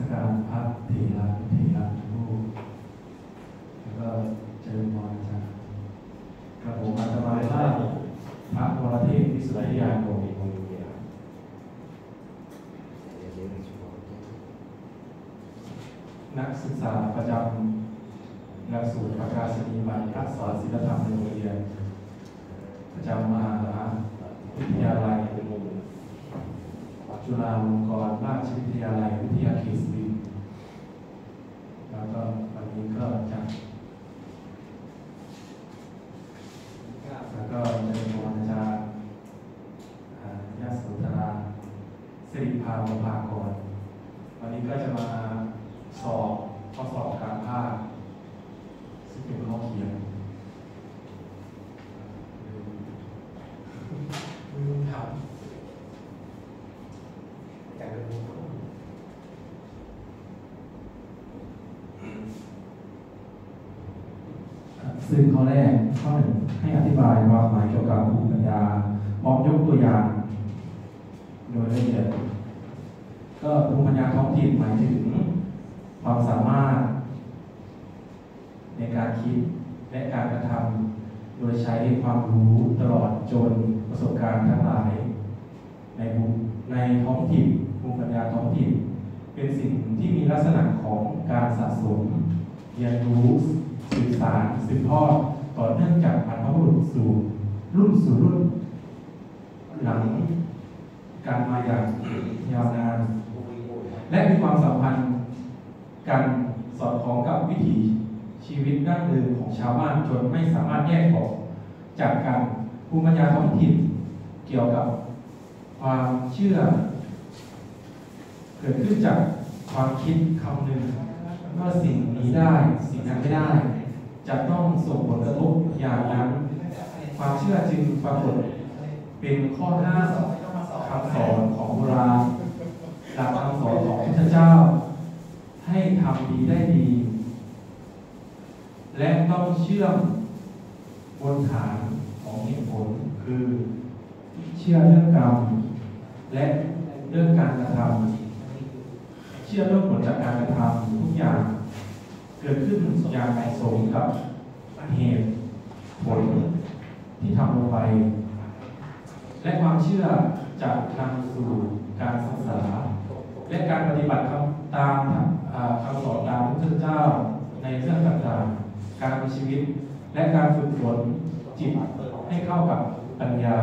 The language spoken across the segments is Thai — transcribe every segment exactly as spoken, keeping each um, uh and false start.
การพระเถระเถระรูปแล้วก็เจริญพรอาจารย์กระผมอาตมาได้พระวรเทพวิสุทธิยาโกนักศึกษาประจำหลักสูตรประกาศนียบัตรอักษรศิลธรรมในโรงเรียนประจำมหาวิทยาลัยจุฬาลงกรณราชวิทยาลัยวิทยาเขตสุรินทร์แล้วก็วันนี้ก็จะแล้วก็จะเป็นอาจารย์ยศสุธราสิริภาวภากรวันนี้ก็จะมาสอบข้อสอบการภาคซึ่งเป็นข้อเขียนลืมถามอยากจะรู้ซึ่งข้อแรกข้อหนึ่งให้อธิบายความหมายเกี่ยวกับภูมิปัญญาพร้อมยกตัวอย่างโดยละเอียดก็ภูมิปัญญาท้องถิ่นหมายถึงความสามารถในการคิดและการกระทำโดยใช้ความรู้ตลอดจนประสบการณ์ทั้งหลายในภูมิในท้องถิ่นภูมิปัญญาท้องถิ่นเป็นสิ่งที่มีลักษณะของการสะสมเรียนรู้สื่อสารสืบทอดต่อเนื่องจากบรรพบุรุษสู่รุ่นสู่รุ่นหลังการมาอย่างยาวนานและมีความสัมพันธ์กันสอดคล้องกับวิถีชีวิตดั้งเดิมของชาวบ้านจนไม่สามารถแยกออกจากกันภูมิปัญญาท้องถิ่นเกี่ยวกับความเชื่อเกิดขึ้นจากความคิดคำหนึ่งว่าสิ่งนี้ได้สิ่งนั้นไม่ได้จะต้องส่งผลกระทบอย่างนั้นความเชื่อจึงปรากฏเป็นข้อห้ามคำสอนของโบราณหลักคำสอนของพระพุทธเจ้าให้ทำดีได้ดีและต้องเชื่อมบนฐานของเหตุผลคือเชื่อเรื่องกรรมและเรื่องการกระทำเชื่อเรื่องผลจากการกระทำทุกอย่างเกิดขึ้นอย่างเหมาะสมกับเหตุผลที่ทำลงไปและความเชื่อจะนำสู่การศึกษาและการปฏิบัติตามคำสอนตามพระพุทธเจ้าในเรื่องต่างๆการมีชีวิตและการฝึกฝนจิตให้เข้ากับปัญญา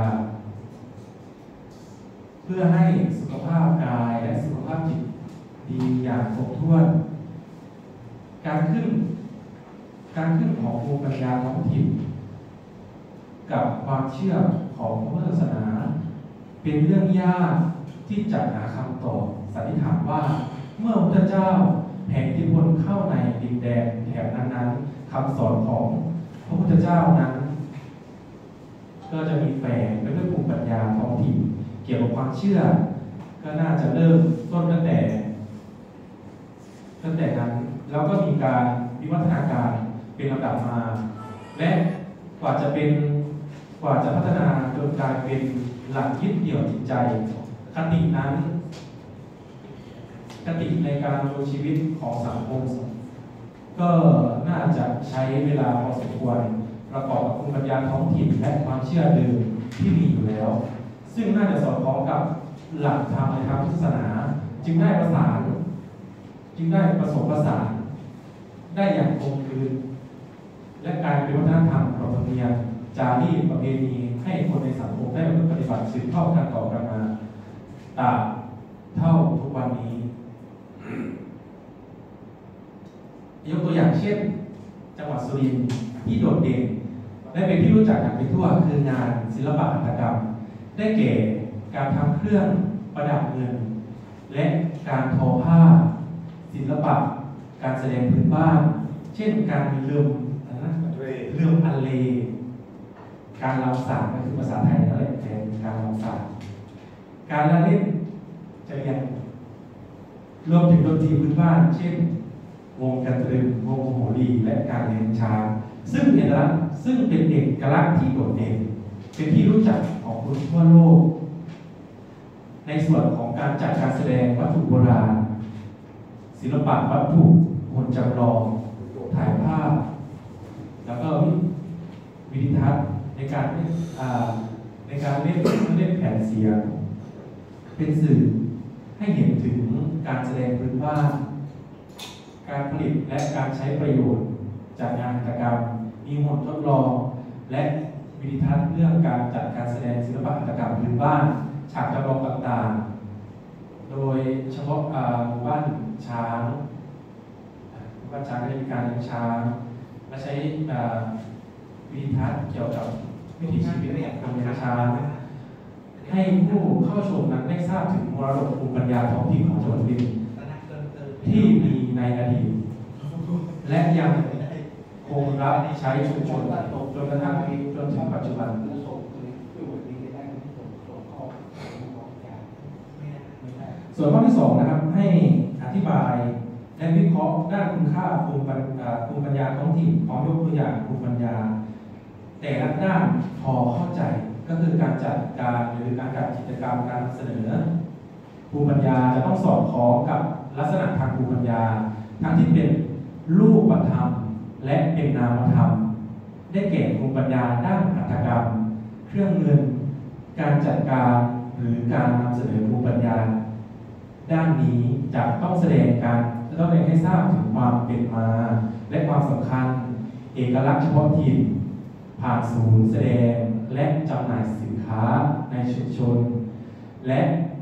เพื่อให้สุขภาพกายและสุขภาพจิตดีอย่างครบถ้วนการขึ้นการขึ้นของภูมิปัญญาท้องถิ่นกับความเชื่อของพระพุทธศาสนาเป็นเรื่องยากที่จะหาคำตอบสันนิษฐานว่าเมื่อพระพุทธเจ้าแห่งอิทธิพลเข้าในดินแดนแถบนั้นๆคำสอนของพระพุทธเจ้านั้นก็จะมีแฝงไปด้วยภูมิปัญญาท้องถิ่นเกี่ยวกับความเชื่อก็น่าจะเริ่มต้นตั้งแต่ตั้งแต่นั้นแล้วก็มีการวิวัฒนาการเป็นลำดับมาและกว่าจะเป็นกว่าจะพัฒนาจนกลายเป็นหลักยึดเหนี่ยวจิตใจคตินั้นคติในการดำเนินชีวิตของสังคมก็น่าจะใช้เวลาพอสมควรประกอบกับภูมิปัญญาท้องถิ่นและความเชื่อเดิมที่มีอยู่แล้วซึ่งน่าจะสอดคล้องกับหลักธรรมในทางพุทธศาสนาจึงได้ประสานจึงได้ประสบประสานได้อย่างคงคืนและกลายเป็นวัฒนธรรมประเพณีจารีตประเพณีให้คนในสังคมได้ประพฤติปฏิบัติสืบทอดกันต่อกันมาตราบเท่าทุกวันนี้ยกตัวอย่างเช่นจังหวัดสุรินทร์ที่โดดเด่นและเป็นที่รู้จักกันไปทั่วคืองานศิลปะหัตถกรรมได้แก่การทำเครื่องประดับเงินและการทอผ้าศิลปะการแสดงพื้นบ้านเช่นการเลื่อมเลื่อมอันเลการรำสากก็คือภาษาไทยนั่นแหละเป็นการรำสากการละเล่นจะเรียนรวมถึงดนตรีพื้นบ้านเช่นวงกันตรึมวงโหรีและการเล่นช้างซึ่งเป็นเอกลักษณ์ซึ่งเป็นเอกลักษณ์ที่โดดเด่นเป็นที่รู้จักของคนทั่วโลกในส่วนของการจัดการแสดงวัตถุโบราณศิลปะวัตถุคนจำลองถ่ายภาพแล้วก็วิดีทัศน์ในการในการเล่นเล่นแผ่นเสียงเป็นสื่อให้เห็นถึงการแสดงพื้นบ้านการผลิตและการใช้ประโยชน์จากงานหัตถกรรมมีหมดทดลองและวิดีทัศน์เรื่องการจัดการแสดงศิลปะหัตถกรรมพื้นบ้านฉากจำลองต่างๆโดยเฉพาะหมู่บ้านช้างหมู่บ้านช้างได้มีการเลี้ยงช้างและใช้วิดีทัศน์เกี่ยวกับวิถีชีวิตของเลี้ยงช้างให้ผู้เข้าชมนั้นได้ทราบถึงมรดกภูมิปัญญาท้องถิ่นของจังหวัดสุรินทร์ที่มีในอดีตและยังคงรับใช้ชุมชนจนกระทั่งจนถึงปัจจุบันส่วนข้อที่สองนะครับให้อธิบายและวิเคราะห์ด้านคุณค่าภูมิปัญญาท้องถิ่นพร้อมยกตัวอย่างภูมิปัญญาแต่ละด้านพอเข้าใจก็คือการจัดการหรือการจัดกิจกรรมการเสนอภูมิปัญญาจะต้องสอดคล้องกับลักษณะทางภูมิปัญญาทั้งที่เป็นรูปธรรมและเป็นนามธรรมได้แก่ภูมิปัญญาด้านหัตถกรรมเครื่องเงินการจัดการหรือการนำเสนอภูมิปัญญาด้านนี้จะต้องแสดงการจะต้องแสดงให้ทราบถึงความเป็นมาและความสำคัญเอกลักษณ์เฉพาะถิ่นผ่านศูนย์แสดงและจำหน่ายสินค้าในชุมชนและ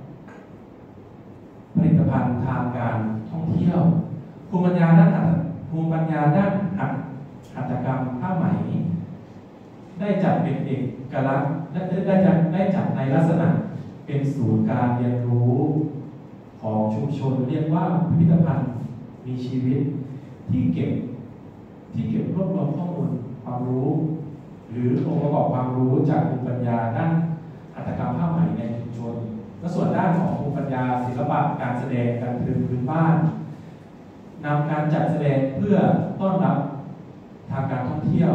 ผลิตภัณฑ์ทางการท่องเที่ยวภูมิปัญญาด้านภูมิปัญญาด้านหัตถกรรมผ้าไหมได้จัดเป็นเอกลักษณ์และได้จัดได้จัดในลักษณะเป็นศูนย์การเรียนรู้ของชุมชนเรียกว่าพิพิธภัณฑ์มีชีวิตที่เก็บที่เก็บรวบรวมข้อมูลความรู้หรือองค์ประกอบความรู้จากภูมิปัญญาด้านหัตถกรรมผ้าไหมในชุมชนและส่วนด้านของภูมิปัญญาศิลปะการแสดงการเพลงพื้นบ้านนำการจัดแสดงเพื่อต้อนรับทางการท่องเที่ยว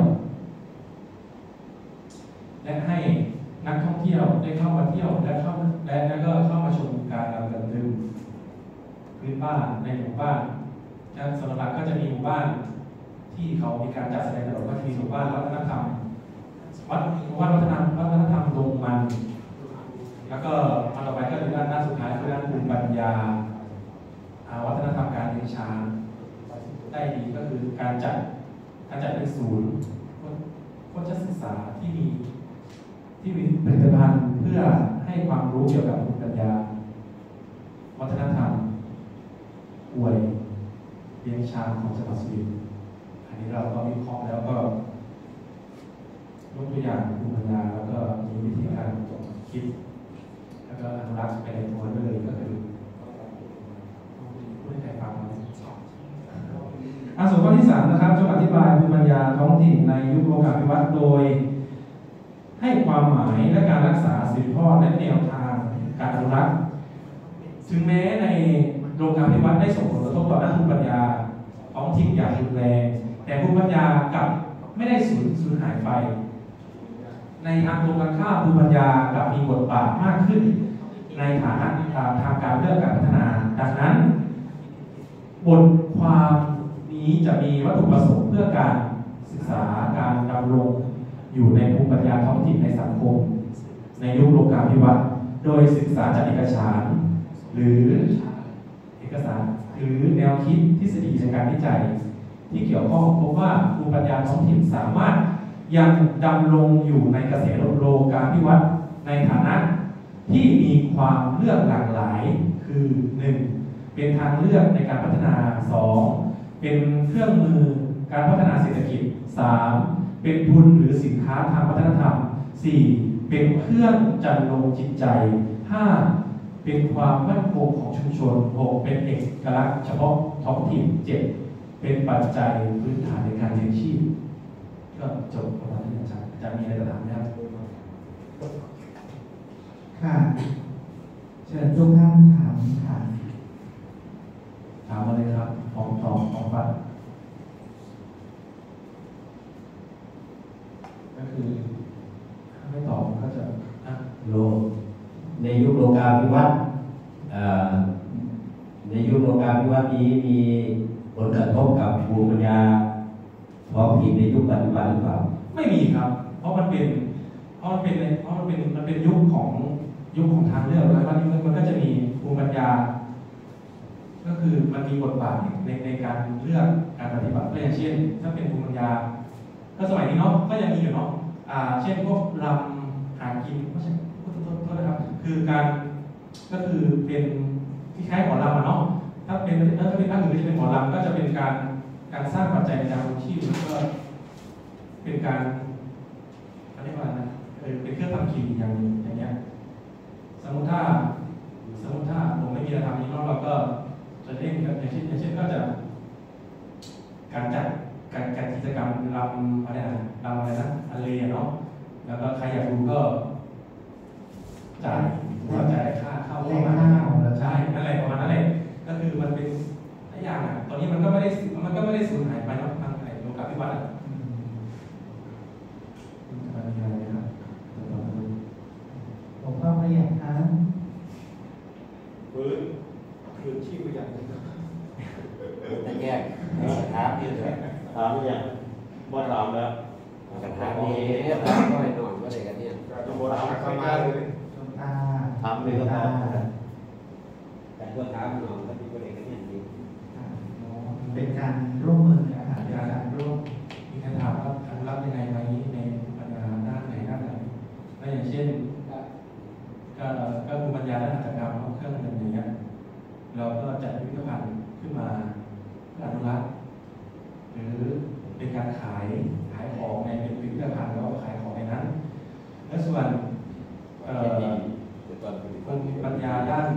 และให้นักท่องเที่ยวได้เข้ามาเที่ยวและเข้าและแล้วก็เข้ามาชมการรำลึกพื้นบ้านในหมู่บ้านสำหรับก็จะมีหมู่บ้านที่เขามีการจัดแสดงตลอดก็มีหมู่บ้านวัฒนธรรมวัดวัดวัฒนธรรมวัฒนธรรมดงมันแล้วก็มาต่อไปก็คือด้านด้านสุดท้ายคือด้านภูมิปัญญาวัฒนธรรมการเลี้ยงช้างได้ดีก็คือการจัดการจัดเป็นศูนย์โฆษศึกษาที่มีที่มีผลิตภัณฑ์เพื่อให้ความรู้เกี่ยวกับภูมิปัญญาวัฒนธรรมอวยเลี้ยงช้างของจังหวัดสุรินทร์อันนี้เราก็วิเคราะห์แล้วก็ยกตัวอย่างภูมิปัญญาแล้วก็มีวิธีการคิดแล้วก็อนุรักษ์ไปในตัวด้วยก็คือผู้ที่ใครฟังมาอันส่วนข้อที่สามนะครับจะอธิบายภูมิปัญญาท้องถิ่นในยุคโลกาภิวัตน์โดยให้ความหมายและการรักษาสืบทอดและแนวทางการอนุรักษ์ถึงแม้ในโลกาภิวัตน์ได้ส่งผลกระทบต่อด้านภูมิปัญญาท้องถิ่นอย่างรุนแรงแต่ภูมิปัญญากลับไม่ได้สูญสูญหายไปในทางตรงกันข้ามภูมิปัญญากลับมีบทบาทมากขึ้นในฐานะทางการเรื่องการพัฒนาดังนั้นบทความนี้จะมีวัตถุประสงค์เพื่อการศึกษาการดำรงอยู่ในภูมิปัญญาท้องถิ่นในสังคมในยุคโลกาภิวัตน์โดยศึกษาจากเอกสารหรือเอกสารหรือแนวคิดทฤษฎีในการวิจัยที่เกี่ยวข้องพบว่าภูมิปัญญาท้องถิ่นสามารถยังดำรงอยู่ในกระแสโลกาภิวัตน์ในฐานะที่มีความเลือกหลากหลายคือหนึ่งเป็นทางเลือกในการพัฒนาสองเป็นเครื่องมือการพัฒนาเศรษฐกิจสามเป็นทุนหรือสินค้าทางวัฒนธรรมสี่เป็นเครื่องจันลงจิตใจห้าเป็นความมั่นคงของชุมชนหกเป็นเอกลักษณ์เฉพาะท้องถิ่นเจ็ดเป็นปัจจัยพื้นฐานในการเลี้ยงชีพก็จบประมาณนี้อาจารย์อาจารย์มีอะไรจะถามไหมครับค่ะเชิญทุกท่านถามค่ะถามมาเลยครับของตอบของปัดก็คือถ้าไม่ตอบก็จะโลในยุคโลกาภิวัตน์ในยุคโลกาภิวัตน์นี้มีผลกระทบกับภูมิปัญญาท้องถิ่นในยุคปัจจุบันหรือเปล่าไม่มีครับ เพราะมันเป็นเพราะมันเป็นเพราะมันเป็นมันเป็นยุคของยุคของทางเลือกแล้วมันมันก็จะมีภูมิปัญญาก็คือมันมีบทบาทในในการเลือกการปฏิบัติก็อย่างเช่นถ้าเป็นภูมิปัญญาก็สมัยนี้เนาะก็ยังมีอยู่เนาะอ่าเช่นพวกรำหากินไม่ใช่โทษโทษนะครับคือการก็คือเป็นที่คล้ายหมอรำอะเนาะถ้าเป็นถ้าเป็นภาคอื่นก็จะเป็นหมอรำก็จะเป็นการการสร้างปัจจัยในการลงชีพแล้วก็เป็นการอะไรว่านะเออเป็นเครื่องทำกินอย่างหนึ่งอย่างเงี้ยสมมติถ้าสมมติถ้าผมไม่มีอะไรทำนี้เนาะเราก็จะเล่นอย่างเช่นอย่างเช่นก็จะการจัดการการกิจกรรมรำอะไรนะรำอะไรนะอะไรเนาะแล้วก็ใครอยากดูก็จ่ายหัวจ่ายค่าเข้าเข้ามาใช่นั่นแหละประมาณนั้นแหละก็คือมันเป็นหลายอย่างอ่ะตอนนี้มันก็ไม่ได้มันก็ไม่ได้สูญหายไปเนาะทางไหนโลกาภิวัตน์อ่ะมันมีอะไรนะครับผมก็ไม่อยากทานฟื้นคืนชีพไปอย่างนี้แต่แยกถามนี่เลยถามอย่างบ่ถามแล้วกระถามนี้ถามก็ให้นอนก็ได้กันเนี่ยจะบ่ถามเข้ามาเลยตาถามเลยก็ตอบแต่ก็ถามนอนก็ดีก็ได้กันเนี่ยดีเป็นการร่วมมือนะครับเป็นการร่วมมีคำถามว่าอนุรักษ์ยังไงไหมในปัญญาด้านไหนด้านไหนก็อย่างเช่นก็ก็คือปัญญาด้านหัตถกรรมเครื่องเงินอย่างเงี้ยเราก็จัดพิพิธภัณฑ์ขึ้นมาเพื่ออนุรักษ์หรือเป็นการขายขายของในเป็นพิพิธภัณฑ์แล้วก็ขายของในนั้นและส่วนปัญญาด้าน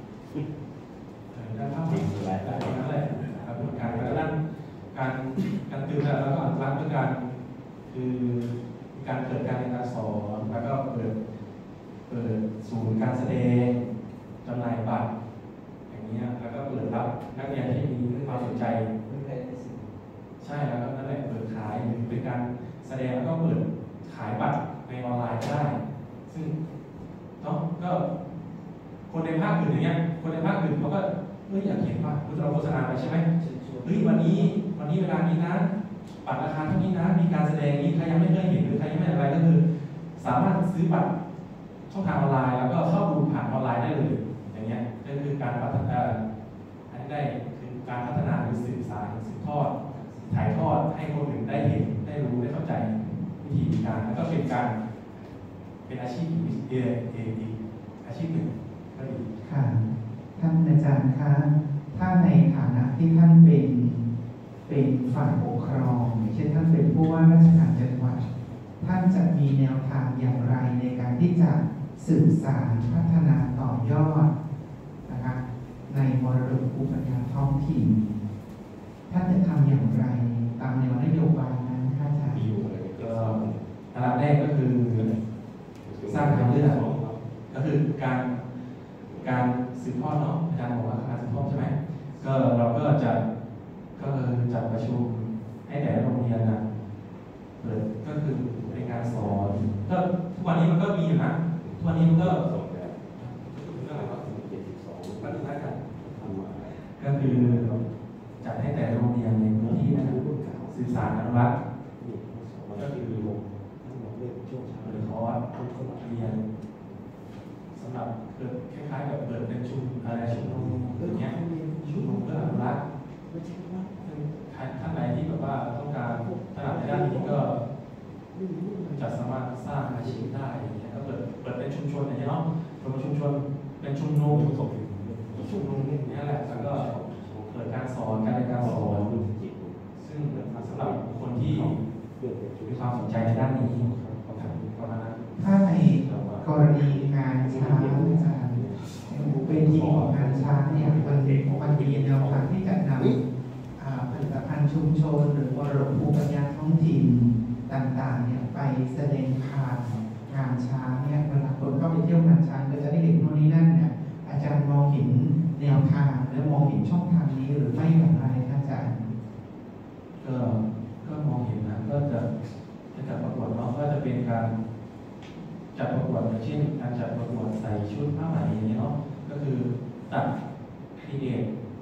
ด้านภาพด้านนั้นแหละครับการด้านการการตื่นแล้วก็อนุรักษ์ด้วยกันคือการเกิดการเรียนการสอนแล้วก็เปิดเปิดศูนย์การแสดงจำหน่ายบัตรอย่างนี้แล้วก็เปิดรับนักเรียนที่มีความสนใจใช่แล้วก็นั่นแหละเปิดขายหรือเป็นการแสดงแล้วก็เปิดขายบัตรในออนไลน์ได้ซึ่งเนาะก็คนในภาคอื่นอย่างเงี้ยคนในภาคอื่นเขาก็เฮ้ยอยากเห็นว่าเราโฆษณาไปใช่ไหมเฮ้ยวันนี้วันนี้เวลานี้นะบัตรราคาเท่านี้นะมีการแสดงนี้ใครยังไม่เคยเห็นหรือใครยังไม่อะไรก็คือสามารถซื้อบัตรช่องทางออนไลน์แล้วก็เข้าดูผ่านออนไลน์ได้เลยอย่างเงี้ยก็คือการพัฒนาให้ได้คือการพัฒนาหรือสื่อสารสืบทอดถ่ายทอดให้คนอื่นได้เห็นได้รู้ได้เข้าใจวิธีการแล้วก็เป็นการเป็นอาชีพเอเออีอาชีพหนึ่งก็ดีค่ะท่านอาจารย์คะถ้าในฐานะที่ท่านเป็นเป็นฝ่ายปกครองเช่นท่านเป็นผู้ว่าราชการจังหวัดท่านจะมีแนวทางอย่างไรในการที่จะสื่อสารพัฒนาต่อยอดนะคะในมรดกภูมิปัญญาท้องถิ่นท่านจะทำอย่างไรตามแนวนโยบายนั้นค่ะอาจารย์ก็อันดับแรกก็คือสร้างทางเลือกก็คือการการสืบทอดเนาะอาจารย์บอกว่าการสืบทอดใช่ไหมก็เราก็จะก็จัดประชุมให้แต่ละโรงเรียนนะเปิดก็คือเป็นการสอนก็ทุกวันนี้มันก็มีอยู่นะทุกวันนี้มันก็เรื่องอะไรวะเจ็ดสิบสองก็ดูได้กันก็คือจัดให้แต่โรงเรียนในพื้นที่นะครับสื่อสารอนุรักษ์ก็คือหรือเขาว่าเรียนสำหรับเกิดคล้ายๆกับเปิดเป็นชุมอะไรชุมนุมอย่างเงี้ยชุมนุมเพื่ออนุรักษ์ท่านไหนที่แบบว่าต้องการถนัดในด้านนี้ก็จะสามารถสร้างอาชีพได้อย่างเงี้ยก็เปิดเปิดเป็นชุมชนอย่างเงี้ยเนาะชุมชุมชนเป็นชุมนุมชุมนุมนี่แหละแล้วก็เปิดการสอนการเรียนการสอนซึ่งสำหรับคนที่มีความสนใจในด้านนี้ประมาณนั้นถ้าในกรณีงานช้างอาจารย์เป็นทีของงานช้างเนี่ยมันมันมีแนวทางที่จะนำผลิตภัณฑ์ชุมชนหรือมรดกภูมิปัญญาท้องถิ่นต่างๆเนี่ยไปแสดงผ่านงานช้างเนี่ยเวลาคนเข้าไปเที่ยวงานช้างก็จะได้เห็นโน่นนี่นั่นเนี่ยอาจารย์มองเห็นแนวทางและมองเห็นช่องทางนี้หรือไม่อย่างไรอาจารย์ก็ก็มองเห็นนะก็จะจะจัดประกวดเนาะก็จะเป็นการจัดประกวดอย่างเช่นการจัดประกวดใส่ชุดผ้าไหมอย่างนี้เนาะก็คือตัดครีเอท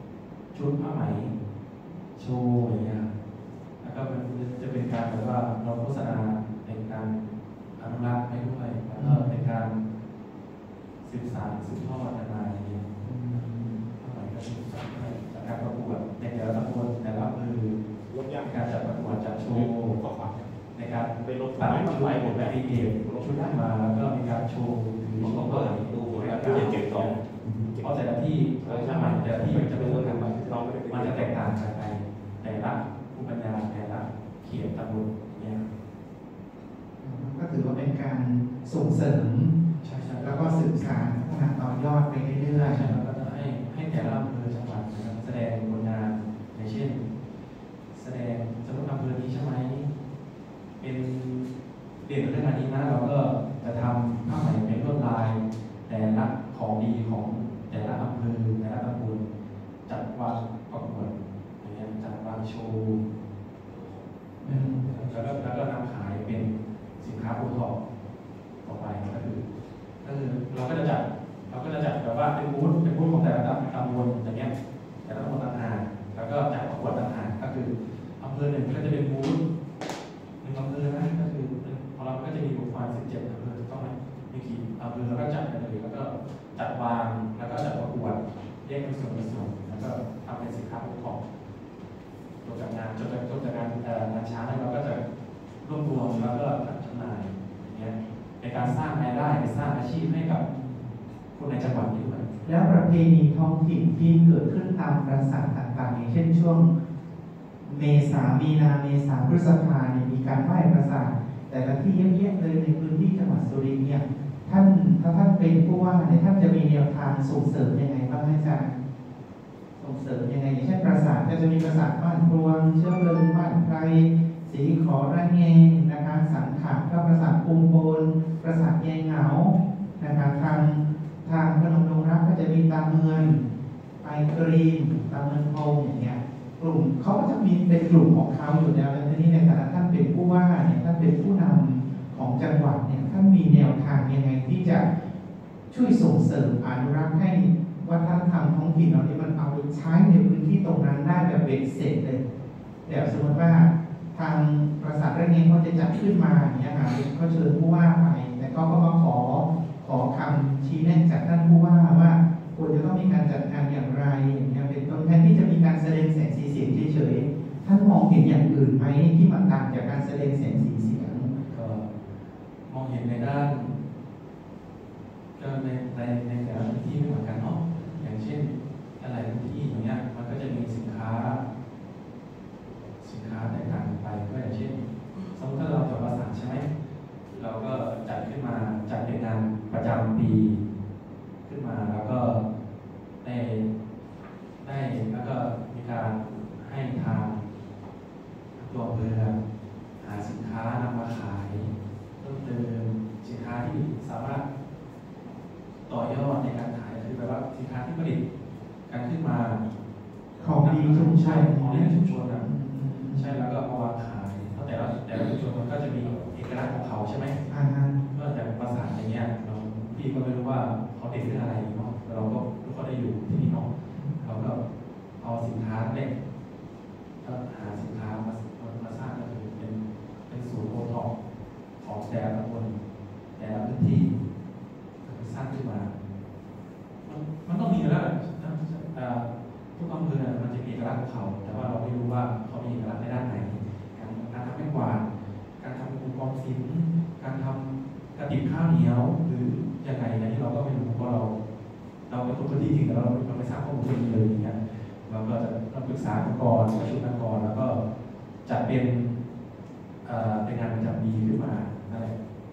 ชุดผ้าไหมโชว์อย่างเงี้ยแล้วก็มันจะเป็นการแบบว่าเราโฆษณาในการอนุรักษ์ให้ด้วยแล้วก็เป็นการสืบสานสืบทอดกันมาอย่างเงี้ยผ้าไหมก็สืบสานจากการประกวดในแต่ละตำบลแต่ละอำเภอรถยางการจัดประกวดจัดโชว์ก็ขวาในการเป็นรถตัดไฟชุดใหม่หมดแบบดีเอชุดได้มาแล้วก็มีการโชว์ถือชุดผ้าไหมดูแล้วก็เก็บของเพราะแต่ละที่ผ้าไหมแต่ละที่มันจะเป็นเรื่องกันมันจะแตกต่างกันไปแต่ละผู้ปัญญาแต่ละเขียนตำบลเนี่ยก็ถือว่าเป็นการส่งเสริมใช่ใช่แล้วก็สืบสานพัฒนาต่อยอดไปเรื่อยใช่แล้วก็จะให้ให้แต่ละอำเภอจังหวัดนะครับแสดงผลงานอย่างเช่น แสดงสมมติอำเภอนี้ใช่ไหมเป็นเด่นเรื่องอันนี้นะเราก็จะทำผ้าไหมเป็นลวดลายแต่ละของดีของแต่ละอำเภอแต่ละตำบลจัดวางประกวดอย่างเงี้ยจัดวางโชว์ๆอืมแล้วก็แล้วก็นำขายเป็นสินค้าโอท็อปต่อไปก็คือก็คือเราก็จะจัดเราก็จะจัดแบบว่าเป็นบูธเป็นบูธของแต่ละตำบลอย่างเงี้ยแต่ละตำบลต่างหากแล้วก็จัดประกวดต่างหากก็คืออำเภอหนึ่งก็จะเป็นบูธหนึ่งอำเภอนะก็คือของเราก็จะมีประมาณสิบเจ็ดอำเภอถูกต้องไหมมีกี่อำเภอแล้วก็จัดไปเลยแล้วก็จัดวางแล้วก็จัดประกวดแยกเป็นส่วนเป็นส่วนแล้วก็ทำเป็นสินค้าโอท็อปจบจากงานจบจากจบจากงานเอ่องานช้างแล้วเราก็จะรวบรวมแล้วก็จัดจำหน่ายอย่างเงี้ยในการสร้างรายได้สร้างอาชีพให้กับคนในจังหวัดนี้ด้วยแล้วประเพณีท้องถิ่นที่เกิดขึ้นตามปราสาทต่างๆอย่างเช่นช่วงเมษามีนาเมษาพฤษภาเนี่ยมีการไหว้ปราสาทแต่ละที่เยอะแยะเลยในพื้นที่จังหวัดสุรินทร์เนี่ยท่านถ้าท่านเป็นผู้ว่าเนี่ยท่านจะมีแนวทางส่งเสริมยังไงบ้างอาจารย์ส่งเสริมยังไงอย่างเช่นปราสาทก็จะมีปราสาทบ้านพลวงเชื้อเพลิงบ้านไพรศรีขอระแงงนะคะสังขารก็ปราสาทภูมิโพนปราสาทแยงเหงานะคะทางทางพนมดงรักก็จะมีตาเมืองไปกรีนตาเมืองพงอย่างเงี้ยกลุ่มเขาก็จะมีเป็นกลุ่มของเขาอยู่แล้วแล้วทีนี้ในฐานะท่านเป็นผู้ว่าเนี่ยท่านเป็นผู้นำของจังหวัดเนี่ยท่านมีแนวทางยังไงที่จะช่วยส่งเสริมอนุรักษ์ให้วัฒนธรรมท้องถิ่นเราเนี่ยมันเอาไปใช้ในพื้นที่ตรงนั้นได้แบบเบ็ดเสร็จเลยเดี๋ยวสมมติว่าทางปราสาทระเงงเขาจะจัดขึ้นมาอย่างเงี้ยค่ะก็เชิญผู้ว่าไปแต่ก็ก็มาขอขอคำชี้แนะจากท่านผู้ว่าว่าควรจะต้องมีการจัดงานอย่างไรอย่างเงี้ยเป็นต้นแทนที่จะมีการแสดงแสงสีเสียงเฉยๆท่านมองเห็นอย่างอื่นไหมที่มันต่างจากการแสดงแสงสีเสียงก็มองเห็นในด้านก็ในในในแต่ละพื้นที่ไม่เหมือนกันเนาะอย่างเช่นอะไรพื้นที่อย่างเงี้ยมันก็จะมีสินค้า สินค้าแตกต่างกันไปก็อย่างเช่นสมมติถ้าเราจดประสานใช่ไหมเราก็จัดขึ้นมาจัดเป็นงานประจำปีขึ้นมาแล้วก็ได้ได้แล้วก็มีการให้ทางตัวอำเภอหาสินค้านำมาขายเพิ่มเติมสินค้าที่สามารถต่อยอดในการขายคือแบบว่าสินค้าที่ผลิตการขึ้นมาของดีชุมชใช่นของดีชุมชนนะใช่แล้วก็มาวางขายเพราะแต่ละแต่ละชุมชนมันก็จะมีเอกลักษณ์ของเขาใช่ไหมอ่าฮะก็จากภาษาอย่างเงี้ยเราพี่ก็ไม่รู้ว่าเขาเด็กเรื่องอะไรเนาะแต่เราก็ทุกคนได้อยู่ที่นี่เนาะเราก็เอาสินค้าเล็กก็หาสินค้ามามาสร้างก็คือเป็นเป็นศูนย์โอท็อปของแต่ละตำบลแต่ละพื้นที่สร้างขึ้นมา มันมันต้องมีอยู่แล้วแหละทุกอำเภอมันจะมีเอกลักษณ์ของเขา แต่ว่าเราไม่รู้ว่าเขามีเอกลักษณ์ในด้านไหน การการทำแม่กวาดการทำอุปกรณ์ศิลป์การทำกระติบข้าวเหนียวหรือยังไงอันนี้เราก็ไม่รู้เพราะเราเราเป็นคนพื้นที่จริงแต่เราเราไม่ทราบข้อมูลเลยอย่างเงี้ยเราก็จะต้องปรึกษากันก่อนประชุมกันก่อนแล้วก็จัดเป็นเป็นงานประจำปีขึ้นมาอะไร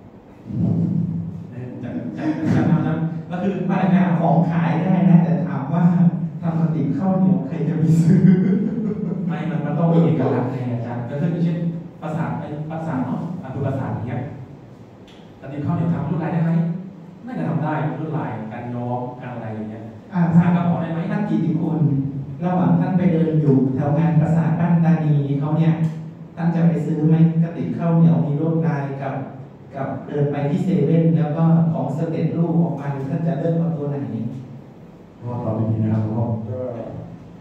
จัดจัดจัดทำนั้นก็คือมาหาของขายได้นะแต่ถามว่าทำกระติบข้าวเหนียวใครจะไปซื้อไม่มันมันต้องมีเอกลักษณ์ไงอาจารย์ก็คือเช่นภาษาไอ้ภาษาเนาะอ่ะดูภาษาอย่างเงี้ยกระติบข้าวเหนียวทำรุ่นลายได้ไหมน่าจะทำได้รุ่นลายการย้อมการอะไรอย่างเงี้ยอ่าสร้าท่าง นกระเป๋าได้ไหมท่านกิติคุณระหว่างท่านไปเดินอยู่แถวงานปราสาทบ้านตานีเขาเนี่ยท่านจะไปซื้อไหมกระติบข้าวเหนียวมีลวดลายกับกับเดินไปที่เซเว่นแล้วก็ของสเต็ปรูปออกมาท่านจะเลือกเอาตัวไหนก็ตอบอย่างนี้นะครับผมก็ถ้า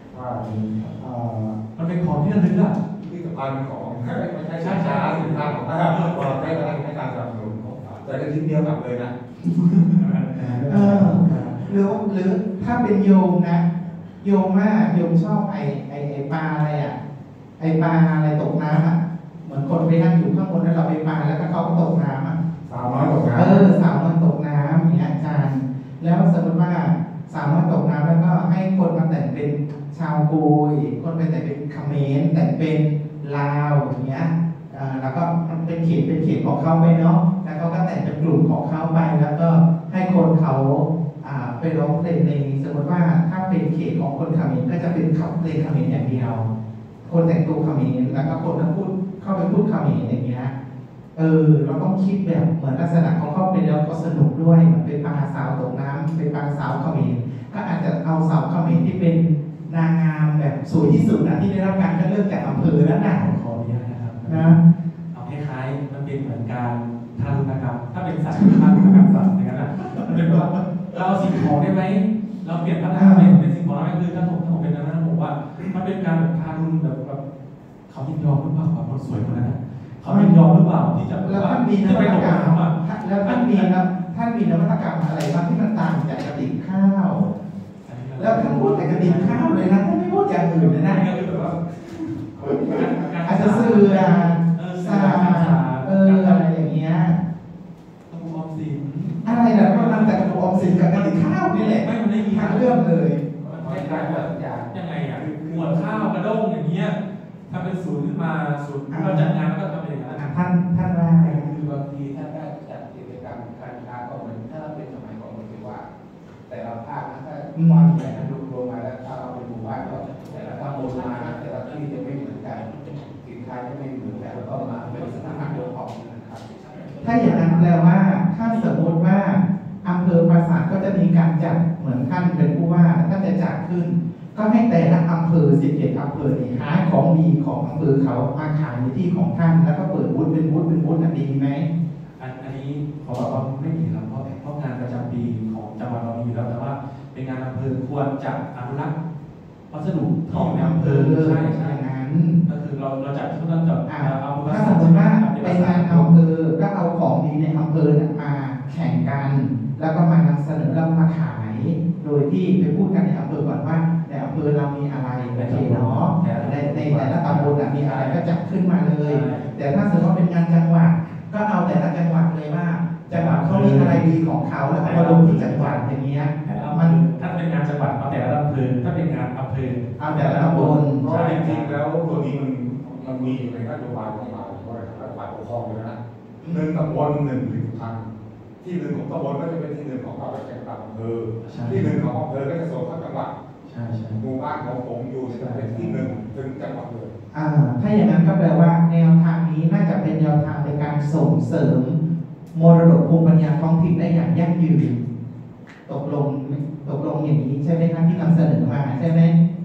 เอ่อมันเป็นของที่ระลึกอ่ะพิพิธภัณฑ์ของไม่ใช่สินค้าสินค้าของภาคเราได้มาให้การสนับสนุนแต่ก็ชิ้นเดียวกับเลยนะเออหรือหรือถ้าเป็นโยมนะโยมว่าโยมชอบไอไอไอปลาอะไรอ่ะไอปลาอะไรตกน้ำอ่ะเหมือนคนไปนั่งอยู่ข้างบนแล้วเราไปปลาแล้วก็เขาก็ตกน้ำอ่ะสาวน้อยตกน้ำเออสาวมันตกน้ำอย่างเงี้ยอาจารย์แล้วสมมติว่าสาวมันตกน้ำแล้วก็ให้คนมาแต่งเป็นชาวกุยคนไปแต่งเป็นเขมรแต่งเป็นลาวอย่างเงี้ยอ่าแล้วก็มันเป็นเขตเป็นเขตของเขาไปเนาะแล้วเขาก็แต่งเป็นกลุ่มของเขาไปแล้วก็ให้คนเขาอ่าไปร้องเพลงในสมมติว่าถ้าเป็นเขตของคนเขมรก็จะเป็นขับเพลงเขมรอย่างเดียว คนแต่งตัวเขมรแล้วก็คนนั้นพูดเข้าไปพูดเขมรอย่างเงี้ยเออเราต้องคิดแบบเหมือนลักษณะเขาเข้าไปแล้วก็สนุกด้วยเหมือนเป็นปลาสาวตกน้ำเป็นปลาสาวเขมรก็อาจจะเอาสาวเขมรที่เป็นนางงามแบบสวยที่สุดนะที่ได้รับการคัดเลือกจากอำเภอนั้นน่ะขออนุญาตนะครับนะเอาคล้ายๆมันเป็นเหมือนการทารุณกรรมถ้าเป็นสัตว์ทารุณกรรมสัตว์อย่างนั้นนะมันเป็นว่าเราเอาสิ่งของได้ไหมเราเปลี่ยนพัฒนาเป็นเป็นสิ่งของได้ไหมคือถ้าผมถ้าผมเป็นนั้นนะผมว่ามันเป็นการแบบทารุณแบบแบบเขายินยอมหรือเปล่ากับคนสวยคนนั้นนะเขายินยอมหรือเปล่าที่จะแล้วท่านมีนที่วัไปตตกกรรมน้ำอ่ะแล้วท่านมีนะท่านมีนวัตกรรมอะไรบ้างที่มันต่างจากกระดิ่งข้าว แล้วท่านพูดแต่กระดิ่งข้าวเลยนะท่านไม่พูดอย่างอื่นเลยนะก็คือแบบว่าอาจจะเสือเออซาเอออะไรอย่างเงี้ยตะบูออมสินอะไรนะก็นำแต่กระดูกออมสินกับกระดิ่งข้าวนี่แหละไม่มันไม่มีทั้งเรื่องเลยมันคล้ายๆแบบยังไงอ่ะหมวดข้าวกระด้งอย่างเงี้ยถ้าเป็นศูนย์ขึ้นมาศูนย์เราจัดงานก็ทำเป็นอย่างนั้นอ่ะท่านท่านว่าไงคือบางทีถ้าได้จัดกิจกรรมการค้าก็เหมือนถ้าเราเป็นสมัยก่อนมันคือว่า แต่ละภาคนะถ้าวางแผนรวมรวมมาแล้วถ้าเราเป็นหมู่บ้านก็แต่ละตำบลมาแต่ละที่จะไม่เหมือนกันสินค้าจะไม่เหมือนกันแล้วก็มาเป็นสถานการณ์โดยรอบนะครับถ้าอย่างนั้นแปลว่า ถ้าสมมติว่าอำเภอปราสาทก็จะมีการจัดเหมือนท่านเป็นผู้ว่าท่านจะจัดขึ้น ก็ให้แต่ละอำเภอสิบเอ็ดอำเภอนี่หาของดีของอำเภอเขามาขายในที่ของท่าน แล้วก็เปิดบูธเป็นบูธเป็นบูธน่ะดีไหมอันอันนี้ขอบอกว่าไม่ดีครับเพราะเพราะงานประจำปีของจังหวัดเรามีอยู่แล้วแต่ว่าเป็นงานอำเภอควรจะอนุรักษ์วัสดุขที่องอยู่ในอำอำเภเภออใช่ใช่อย่างนั้นก็คือเราเราจัดที่เราจัดอ่าเอาถ้าสมมติว่าเป็นงานอำเภอก็เอาของดีในอำเภอน่ะมาแข่งกัน แล้วก็มานำเสนอแล้วมาขาย โดยที่ไปพูดกันในอำเภอก่อนว่าในอำเภอเรามีอะไรโอเคเนาะในในแต่ละตำบลน่ะมีอะไรก็จัดขึ้นมาเลย แต่ถ้าสมมติว่าเป็นงานจังหวัดก็เอาแต่ละจังหวัดเลยว่าจังหวัดเขามีอะไรดีของเขาแล้วเอามาลงที่จังหวัดอย่างเงี้ยมันถ้าเป็นงานจังหวัดเอาแต่ละอำเภอถ้าเป็นงานอำเภอเอาแต่ละตำบลเพราะจริงๆแล้วตัวนี้มันมันมีอยู่ในนโยบายของเราว่ารัฐบาลปกครองเลยนะหนึ่งตำบลหนึ่งผลิตภัณฑ์ที่หนึ่งของตำบลก็จะเป็นที่หนึ่งของเราไปแข่งกับอำเภอที่หนึ่งของอำเภอก็จะส่งเข้าจังหวัดใช่ใช่หมู่บ้านของผมอยู่จะเป็นที่หนึ่งถึงจังหวัดเลยอ่าถ้าอย่างนั้นก็แปลว่าแนวทางนี้น่าจะเป็นแนวทางในการส่งเสริมมรดกภูมิปัญญาท้องถิ่นได้อย่างยั่งยืนตกลงตกลงอย่างนี้ใช่ไหมครับที่นำเสนอมาใช่ไหม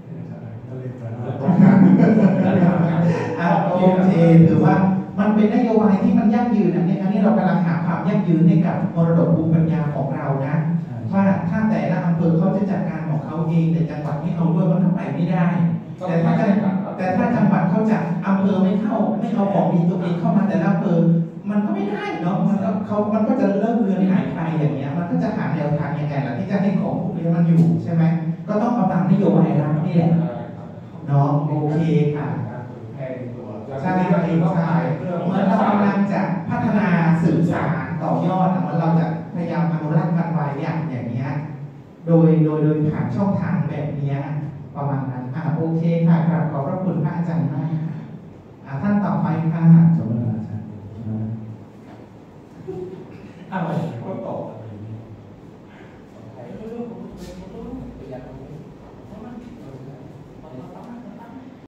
อ่าโอเคถือว่ามันเป็นนโยบายที่มันยั่งยืนอันนี้อันนี้เรากำลังหาความยั่งยืนให้กับมรดกภูมิปัญญาของเรานะว่าถ้าแต่ละอำเภอเขาจะจัดการของเขาเองแต่จังหวัดไม่เอาด้วยมันก็ไปไม่ได้ แต่ถ้าจังแต่ถ้าจังหวัดเขาจัดอำเภอไม่เข้าไม่เอาของดีตัวเองเข้ามาแต่ละอำเภอมันก็ไม่ได้เนาะมันก็เขามันก็จะเลิกเรือนหายไปอย่างเงี้ยมันก็จะหาแนวทางยังไงล่ะที่จะให้ของพวกนี้มันอยู่ใช่ไหมก็ต้องเอาตามนโยบายรัฐนี่แหละเนาะโอเคค่ะแพร่ตัวใช่ใช่เหมือนเรากำลังจะพัฒนาสื่อสารต่อยอดเหมือนเราจะพยายามอนุรักษ์มันไว้อย่างอย่างเงี้ยโดยโดยโดยผ่านช่องทางแบบเนี้ยประมาณนั้นอ่าโอเคค่ะกราบขอบพระคุณพระอาจารย์มากอ่าท่านต่อไปค่ะสมมติอาจารย์อะไรก็ตก